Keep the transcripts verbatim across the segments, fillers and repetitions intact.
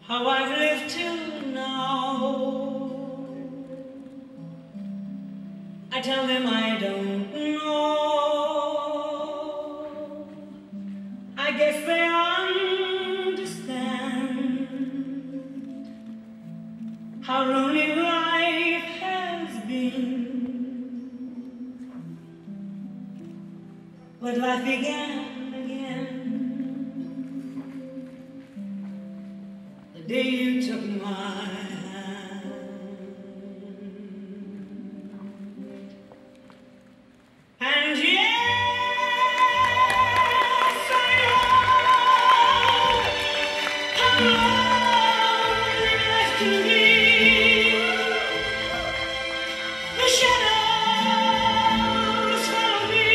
how I've lived till now. I tell them I don't know. I guess they understand how lonely life has been. But life began again the day you took my hand. And yes, I know how lonely life can be. The shadows follow me,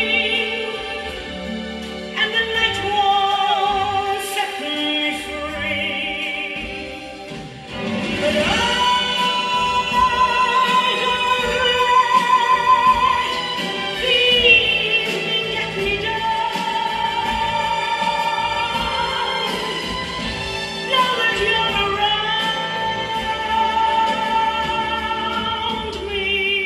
and the night won't set me free. But I don't let the evening get me down. Now that you're around me.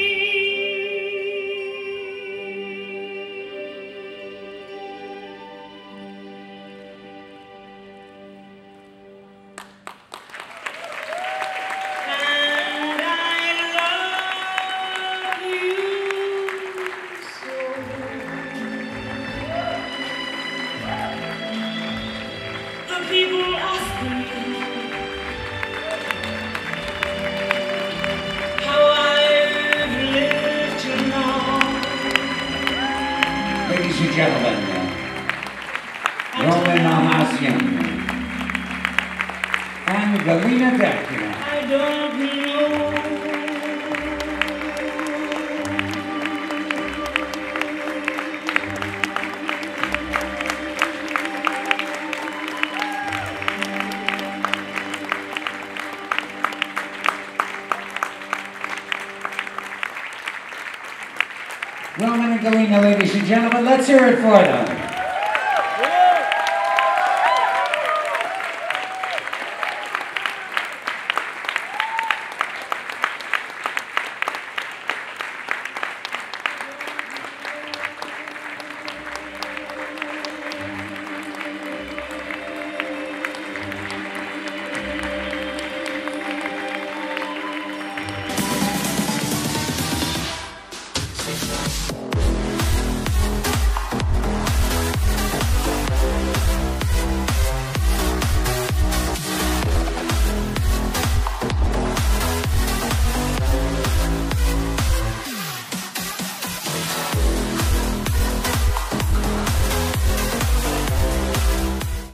And I love you so. The people ask me how I've lived till now. Ladies and gentlemen, Roman Malkhasyan and Galina Detkina. I don't know. Roman and Galina, ladies and gentlemen, let's hear it for them.